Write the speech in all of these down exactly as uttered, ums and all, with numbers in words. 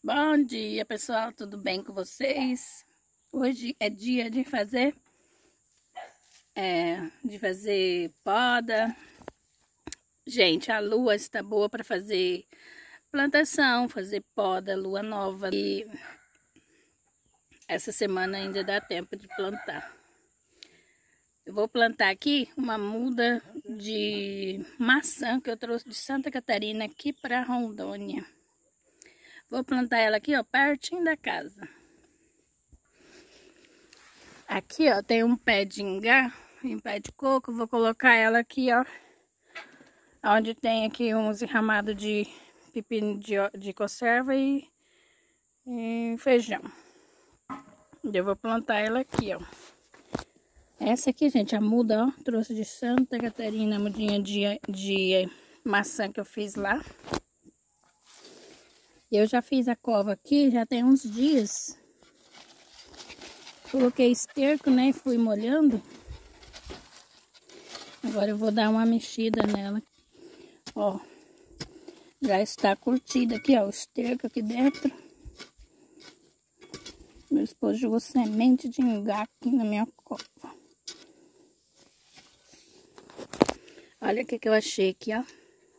Bom dia, pessoal, tudo bem com vocês? Hoje é dia de fazer é, de fazer poda. Gente, a lua está boa para fazer plantação, fazer poda, lua nova. E essa semana ainda dá tempo de plantar. Eu vou plantar aqui uma muda de maçã que eu trouxe de Santa Catarina aqui para Rondônia. Vou plantar ela aqui, ó, pertinho da casa. Aqui, ó, tem um pé de ingá e um pé de coco. Vou colocar ela aqui, ó, onde tem aqui uns enramados de pepino de, de conserva e, e feijão. Eu vou plantar ela aqui, ó. Essa aqui, gente, a muda, ó, trouxe de Santa Catarina, a mudinha de, de maçã que eu fiz lá. Eu já fiz a cova aqui, já tem uns dias. Coloquei esterco, né, e fui molhando. Agora eu vou dar uma mexida nela. Ó, já está curtida aqui, ó, o esterco aqui dentro. Meu esposo jogou semente de ingá aqui na minha cova. Olha o que que eu achei aqui, ó.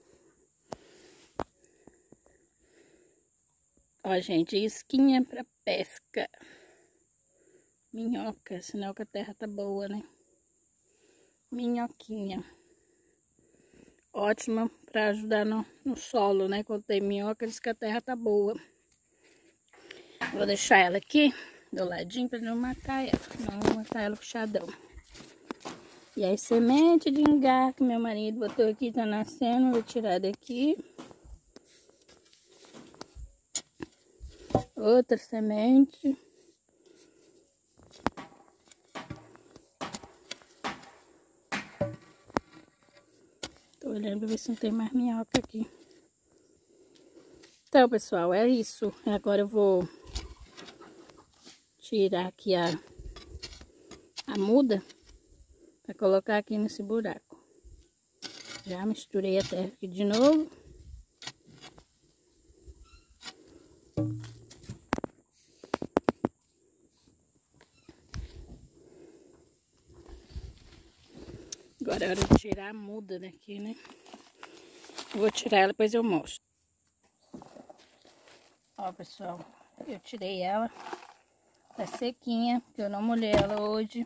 Ó, gente, isquinha para pesca. Minhoca, sinal que a terra tá boa, né? Minhoquinha. Ótima para ajudar no, no solo, né? Quando tem minhoca, diz que a terra tá boa. Vou deixar ela aqui do ladinho para não matar ela. Não vou matar ela puxadão. E aí, semente de ingá que meu marido botou aqui, tá nascendo. Vou tirar daqui. Outra semente. Tô olhando pra ver se não tem mais minhoca aqui. Então, pessoal, é isso. Agora eu vou tirar aqui a, a muda pra colocar aqui nesse buraco. Já misturei a terra aqui de novo. Agora é hora de tirar a muda daqui, né? Vou tirar ela, depois eu mostro. Ó, pessoal, eu tirei ela. Tá sequinha, porque eu não molhei ela hoje.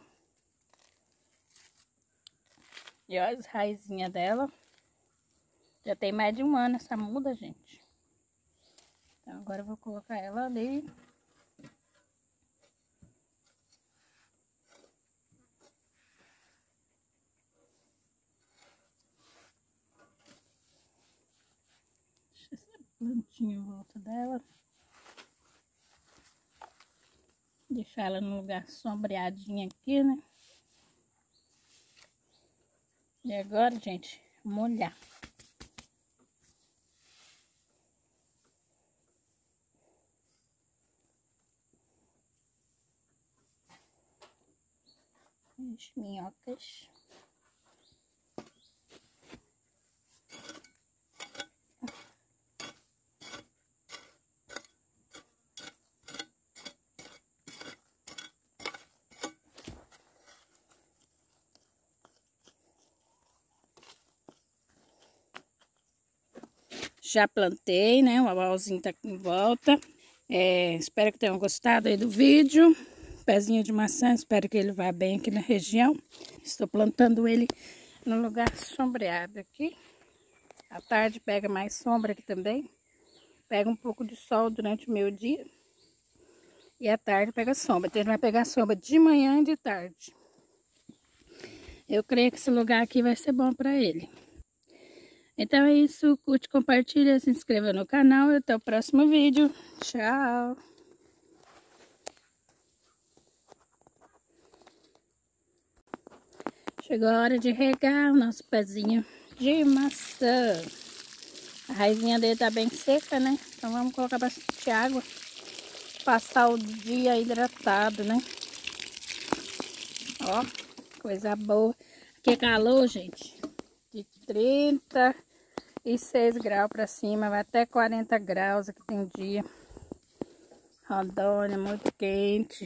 E olha as raizinhas dela. Já tem mais de um ano essa muda, gente. Então agora eu vou colocar ela ali. Plantinha em volta dela. Deixar ela no lugar sombreadinho aqui, né? E agora, gente, molhar. As minhocas. Já plantei, né? O abalzinho tá aqui em volta. É, espero que tenham gostado aí do vídeo. Pezinho de maçã, espero que ele vá bem aqui na região. Estou plantando ele no lugar sombreado aqui. À tarde pega mais sombra aqui também. Pega um pouco de sol durante o meu dia. E à tarde pega sombra. Então ele vai pegar sombra de manhã e de tarde. Eu creio que esse lugar aqui vai ser bom para ele. Então é isso, curte, compartilha, se inscreva no canal e até o próximo vídeo. Tchau! Chegou a hora de regar o nosso pezinho de maçã. A raizinha dele tá bem seca, né? Então vamos colocar bastante água. Passar o dia hidratado, né? Ó, coisa boa. Aqui é calor, gente. De trinta e seis graus pra cima, vai até quarenta graus aqui tem dia. Rondônia, muito quente.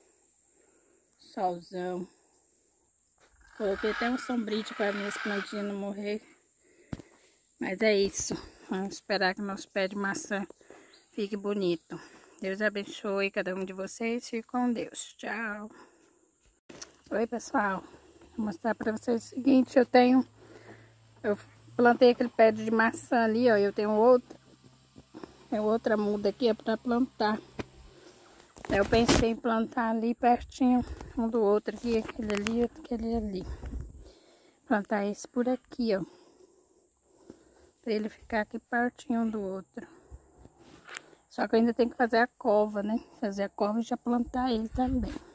Solzão. Coloquei até um sombrite para minhas plantinhas não morrer. Mas é isso. Vamos esperar que nosso pé de maçã fique bonito. Deus abençoe cada um de vocês. Fique com Deus. Tchau. Oi, pessoal. Vou mostrar para vocês o seguinte. Eu tenho... Eu plantei aquele pé de maçã ali, ó. Eu tenho outro. Tem outra muda aqui para plantar. Eu pensei em plantar ali pertinho um do outro aqui, aquele ali, aquele ali. Plantar esse por aqui, ó. Pra ele ficar aqui pertinho um do outro. Só que eu ainda tenho que fazer a cova, né? Fazer a cova e já plantar ele também.